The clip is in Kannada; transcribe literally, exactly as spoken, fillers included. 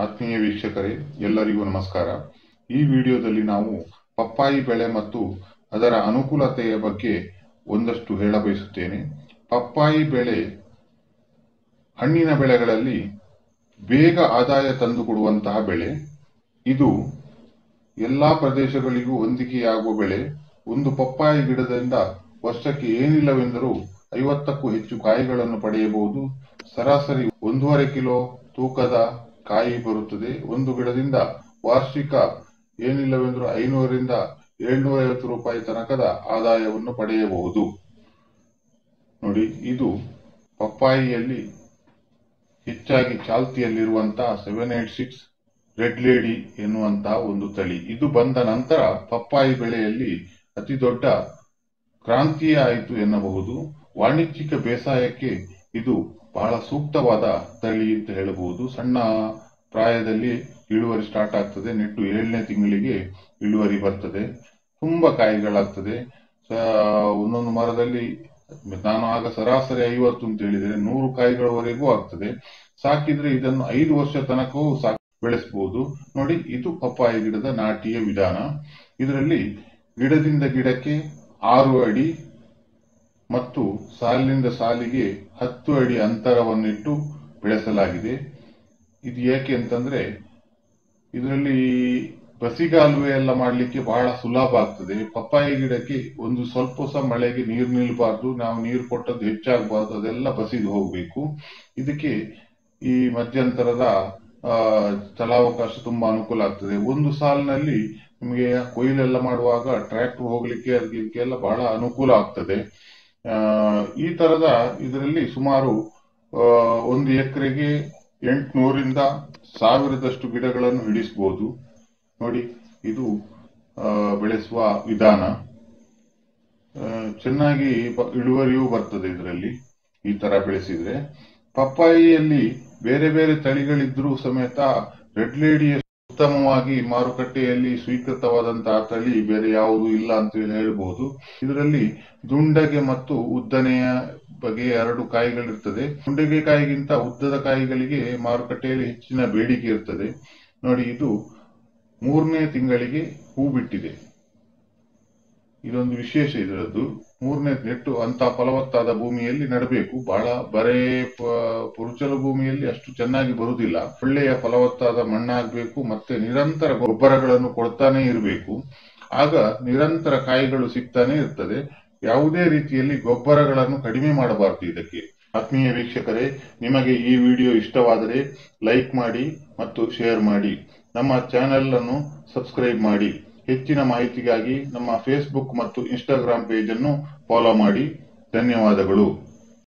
ಆತ್ಮೀಯ ವೀಕ್ಷಕರೇ, ಎಲ್ಲರಿಗೂ ನಮಸ್ಕಾರ. ಈ ವಿಡಿಯೋದಲ್ಲಿ ನಾವು ಪಪ್ಪಾಯಿ ಬೆಳೆ ಮತ್ತು ಅದರ ಅನುಕೂಲತೆಯ ಬಗ್ಗೆ ಒಂದಷ್ಟು ಹೇಳಬಯಸುತ್ತೇನೆ. ಪಪ್ಪಾಯಿ ಬೆಳೆ ಹಣ್ಣಿನ ಬೆಳೆಗಳಲ್ಲಿ ಬೇಗ ಆದಾಯ ತಂದುಕೊಡುವಂತಹ ಬೆಳೆ. ಇದು ಎಲ್ಲಾ ಪ್ರದೇಶಗಳಿಗೂ ಹೊಂದಿಕೆಯಾಗುವ ಬೆಳೆ. ಒಂದು ಪಪ್ಪಾಯಿ ಗಿಡದಿಂದ ವರ್ಷಕ್ಕೆ ಏನಿಲ್ಲವೆಂದರೂ ಐವತ್ತಕ್ಕೂ ಹೆಚ್ಚು ಕಾಯಿಗಳನ್ನು ಪಡೆಯಬಹುದು. ಸರಾಸರಿ ಒಂದೂವರೆ ಕಿಲೋ ತೂಕದ ಕಾಯಿ ಬರುತ್ತದೆ. ಒಂದು ಗಿಡದಿಂದ ವಾರ್ಷಿಕ ಏನಿಲ್ಲವೆಂದರೂ ಐನೂರರಿಂದ ಏಳ್ನೂರ ಐವತ್ತು ರೂಪಾಯಿ ತನಕದ ಆದಾಯವನ್ನು ಪಡೆಯಬಹುದು. ನೋಡಿ, ಇದು ಪಪ್ಪಾಯಿಯಲ್ಲಿ ಹೆಚ್ಚಾಗಿ ಚಾಲ್ತಿಯಲ್ಲಿರುವಂತಹ seven eight six red lady ಎನ್ನುವಂತಹ ಒಂದು ತಳಿ. ಇದು ಬಂದ ನಂತರ ಪಪ್ಪಾಯಿ ಬೆಳೆಯಲ್ಲಿ ಅತಿ ದೊಡ್ಡ ಕ್ರಾಂತಿಯೇ ಆಯಿತು ಎನ್ನಬಹುದು. ವಾಣಿಜ್ಯಿಕ ಬೇಸಾಯಕ್ಕೆ ಇದು ಬಹಳ ಸೂಕ್ತವಾದ ತಳಿ ಅಂತ ಹೇಳಬಹುದು. ಸಣ್ಣ ಪ್ರಾಯದಲ್ಲಿ ಇಳುವರಿ ಸ್ಟಾರ್ಟ್ ಆಗ್ತದೆ. ನೆಟ್ಟು ಏಳನೇ ತಿಂಗಳಿಗೆ ಇಳುವರಿ ಬರ್ತದೆ. ತುಂಬಾ ಕಾಯಿಗಳಾಗ್ತದೆ. ಒಂದೊಂದು ಮರದಲ್ಲಿ ನಾನು ಆಗ ಸರಾಸರಿ ಐವತ್ತು ಅಂತ ಹೇಳಿದರೆ ನೂರು ಕಾಯಿಗಳವರೆಗೂ ಆಗ್ತದೆ. ಸಾಕಿದ್ರೆ ಇದನ್ನು ಐದು ವರ್ಷ ತನಕವೂ ಸಾಕಿ ಬೆಳೆಸಬಹುದು. ನೋಡಿ, ಇದು ಪಪ್ಪಾಯಿ ಗಿಡದ ನಾಟಿಯ ವಿಧಾನ. ಇದರಲ್ಲಿ ಗಿಡದಿಂದ ಗಿಡಕ್ಕೆ ಆರು ಅಡಿ ಮತ್ತು ಸಾಲಿನಿಂದ ಸಾಲಿಗೆ ಹತ್ತು ಅಡಿ ಅಂತರವನ್ನಿಟ್ಟು ಬೆಳೆಸಲಾಗಿದೆ. ಇದು ಏಕೆ ಅಂತಂದ್ರೆ ಇದರಲ್ಲಿ ಬಸಿಗಾಲುವೆ ಎಲ್ಲ ಮಾಡಲಿಕ್ಕೆ ಬಹಳ ಸುಲಭ ಆಗ್ತದೆ. ಪಪ್ಪಾಯಿ ಗಿಡಕ್ಕೆ ಒಂದು ಸ್ವಲ್ಪ ಸಹ ಮಳೆಗೆ ನೀರು ನಿಲ್ಬಾರ್ದು, ನಾವು ನೀರು ಕೊಟ್ಟದ್ದು ಹೆಚ್ಚಾಗಬಾರ್ದು, ಅದೆಲ್ಲ ಬಸಿದು ಹೋಗ್ಬೇಕು. ಇದಕ್ಕೆ ಈ ಮಧ್ಯಂತರದ ಆ ಸ್ಥಳಾವಕಾಶ ತುಂಬಾ ಅನುಕೂಲ ಆಗ್ತದೆ. ಒಂದು ಸಾಲಿನಲ್ಲಿ ನಿಮಗೆ ಕೊಯ್ಲೆಲ್ಲ ಮಾಡುವಾಗ ಟ್ರ್ಯಾಕ್ಟರ್ ಹೋಗ್ಲಿಕ್ಕೆ ಅದಕ್ಕೆಲ್ಲ ಬಹಳ ಅನುಕೂಲ ಆಗ್ತದೆ. ಆ ಈ ತರದ ಇದರಲ್ಲಿ ಸುಮಾರು ಒಂದು ಎಕರೆಗೆ ಎಂಟುನೂರಿಂದ ಸಾವಿರದಷ್ಟು ಗಿಡಗಳನ್ನು ಹಿಡಿಸಬಹುದು. ನೋಡಿ, ಇದು ಬೆಳೆಸುವ ವಿಧಾನ. ಚೆನ್ನಾಗಿ ಇಳುವರಿಯೂ ಬರ್ತದೆ ಇದರಲ್ಲಿ ಈ ತರ ಬೆಳೆಸಿದ್ರೆ. ಪಪ್ಪಾಯಿಯಲ್ಲಿ ಬೇರೆ ಬೇರೆ ತಳಿಗಳಿದ್ರೂ ಸಮೇತ ರೆಡ್ ಲೇಡಿಯ ಉತ್ತಮವಾಗಿ ಮಾರುಕಟ್ಟೆಯಲ್ಲಿ ಸ್ವೀಕೃತವಾದಂತಹ ತಳಿ ಬೇರೆ ಯಾವುದೂ ಇಲ್ಲ ಅಂತ ಹೇಳಬಹುದು. ಇದರಲ್ಲಿ ದುಂಡಗೆ ಮತ್ತು ಉದ್ದನೆಯ ಬಗೆಯ ಎರಡು ಕಾಯಿಗಳಿರ್ತದೆ. ದುಂಡಗೆ ಕಾಯಿಗಿಂತ ಉದ್ದದ ಕಾಯಿಗಳಿಗೆ ಮಾರುಕಟ್ಟೆಯಲ್ಲಿ ಹೆಚ್ಚಿನ ಬೇಡಿಕೆ ಇರ್ತದೆ. ನೋಡಿ, ಇದು ಮೂರನೇ ತಿಂಗಳಿಗೆ ಹೂ ಬಿಟ್ಟಿದೆ. ಇದೊಂದು ವಿಶೇಷ ಇದರದ್ದು. ಮೂರನೇ ನೆಟ್ಟು ಅಂತ ಫಲವತ್ತಾದ ಭೂಮಿಯಲ್ಲಿ ನೆಡಬೇಕು. ಬಹಳ ಬರೇ ಪುರುಚಲು ಭೂಮಿಯಲ್ಲಿ ಅಷ್ಟು ಚೆನ್ನಾಗಿ ಬರುವುದಿಲ್ಲ. ಒಳ್ಳೆಯ ಫಲವತ್ತಾದ ಮಣ್ಣಾಗಬೇಕು. ಮತ್ತೆ ನಿರಂತರ ಗೊಬ್ಬರಗಳನ್ನು ಕೊಡ್ತಾನೆ ಇರಬೇಕು. ಆಗ ನಿರಂತರ ಕಾಯಿಗಳು ಸಿಗ್ತಾನೆ ಇರ್ತದೆ. ಯಾವುದೇ ರೀತಿಯಲ್ಲಿ ಗೊಬ್ಬರಗಳನ್ನು ಕಡಿಮೆ ಮಾಡಬಾರದು ಇದಕ್ಕೆ. ಆತ್ಮೀಯ ವೀಕ್ಷಕರೇ, ನಿಮಗೆ ಈ ವಿಡಿಯೋ ಇಷ್ಟವಾದರೆ ಲೈಕ್ ಮಾಡಿ ಮತ್ತು ಶೇರ್ ಮಾಡಿ. ನಮ್ಮ ಚಾನೆಲ್ ಅನ್ನು ಸಬ್ಸ್ಕ್ರೈಬ್ ಮಾಡಿ. ಹೆಚ್ಚಿನ ಮಾಹಿತಿಗಾಗಿ ನಮ್ಮ ಫೇಸ್ಬುಕ್ ಮತ್ತು ಇನ್ಸ್ಟಾಗ್ರಾಮ್ ಪೇಜ್ ಅನ್ನು ಫಾಲೋ ಮಾಡಿ. ಧನ್ಯವಾದಗಳು.